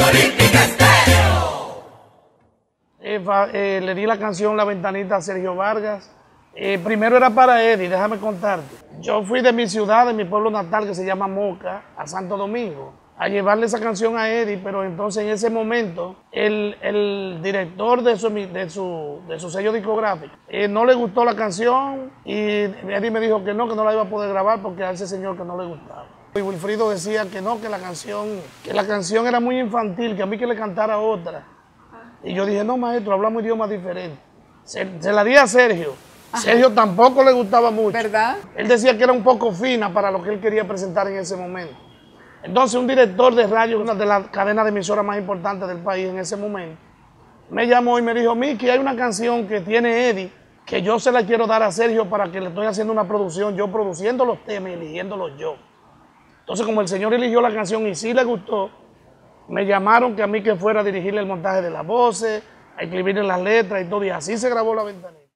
Le di la canción La Ventanita a Sergio Vargas. Primero era para Eddie, déjame contarte. Yo fui de mi ciudad, de mi pueblo natal, que se llama Moca, a Santo Domingo, a llevarle esa canción a Eddie, pero entonces en ese momento el director de su sello discográfico no le gustó la canción y Eddie me dijo que no la iba a poder grabar porque a ese señor que no le gustaba. Y Wilfrido decía que no, que la canción era muy infantil, que a mí que le cantara otra. Y yo dije, no maestro, hablamos idiomas diferentes. Se la di a Sergio. Ajá. Sergio tampoco le gustaba mucho. ¿Verdad? Él decía que era un poco fina para lo que él quería presentar en ese momento. Entonces un director de radio, una de las cadenas de emisoras más importantes del país en ese momento, me llamó y me dijo, Miki, hay una canción que tiene Eddie, que yo se la quiero dar a Sergio para que le estoy haciendo una producción, yo produciendo los temas y eligiéndolos yo. Entonces como el señor eligió la canción y sí le gustó, me llamaron que a mí que fuera a dirigirle el montaje de las voces, a escribirle las letras y todo, y así se grabó La Ventanita.